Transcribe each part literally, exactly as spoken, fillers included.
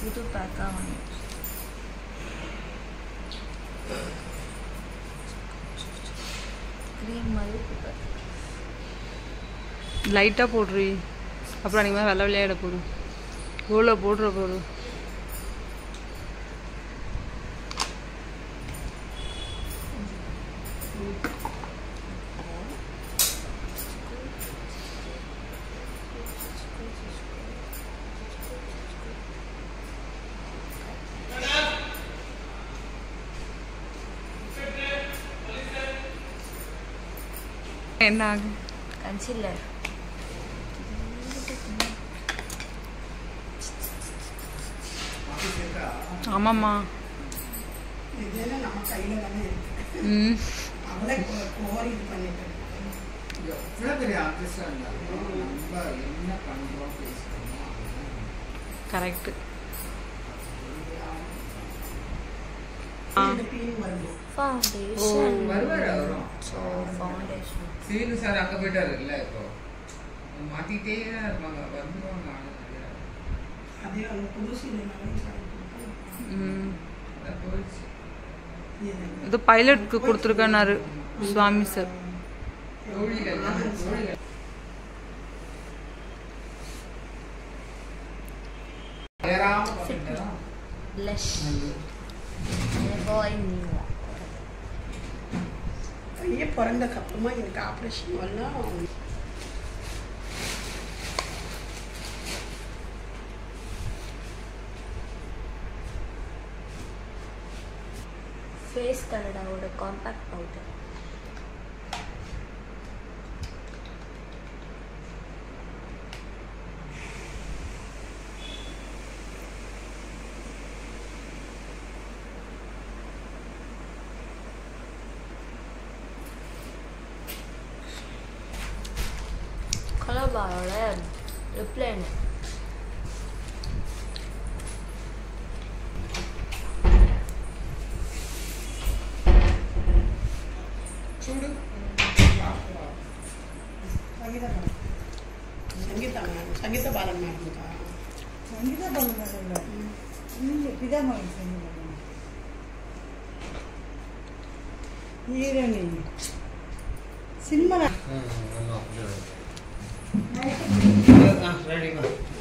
புது பேக்காக வாங்கி க்ரீம் மாதிரி லைட்டாக போடுறீ அப்புறம் நீங்கள் வெள்ளை விளையாட போடும் எவ்வளோ போடுற போடு என்ன ஆகும் கன்சீலர் ஆமாம்மா ம் correct foundation so foundation Seenu sir அங்கே போயிட்டாரு இல்லை இப்போ மாற்றிட்டே தான் இருப்பாங்க வந்துடுவாங்க அதே அவங்க புது சீனு ம் போயிடுச்சு இது பைலட்க்கு கொடுத்துருக்கேன்னாரு சுவாமி சார் பையன் பிறந்ததுக்கு அப்புறமா எனக்கு ஆப்ரேஷன் எல்லாம் ஃபேஸ் கனடாவோட காம்பேக்ட் பவுடர் கலபாரோட ரிப்ளைன் చూడు సంగీత సంగీత సంగీత బాలన్ మేడం సంగీత బాలన్ మేడం పిదా హీరోని సినిమా రెడీ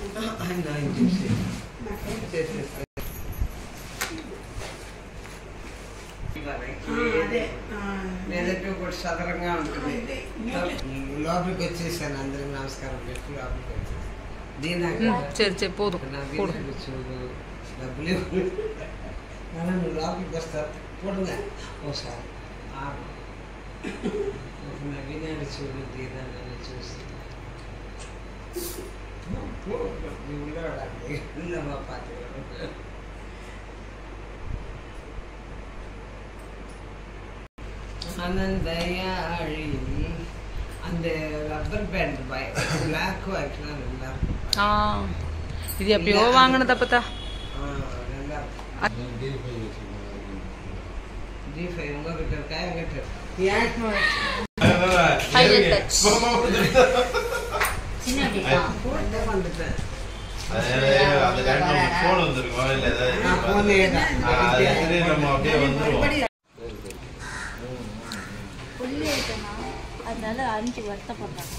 నెగటివ్ కూడా సదరంగా ఉంటుంది లోపలికి వచ్చేసాను అందరికి నమస్కారం చెప్పి లోపలికి వచ్చేసాను దీని சரி சரி போதும் చూడు డబ్బులు అలా నువ్వు లోపలికి వస్తా పోడుగా ఒకసారి నవీనాడు చూడు దీనాన్ని చూసి உள்ளவா பார்த்து ஆனந்தயாழி அந்த ரப்பர் பேண்ட் பாய் பிளாக் வைக்கலாம் நல்லா ஆ இது எப்பயோ வாங்கினத பத்தா நல்லா டி ஃபைவ் உங்ககிட்ட இருக்கா என்கிட்ட வந்துட்டேன் அதனால அஞ்சு வருத்தப்படுறாங்க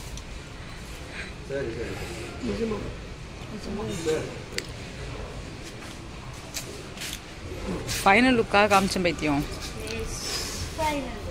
ஃபைனல் லுக்காக காமிச்சேன் பைத்தியம் ஃபைனல்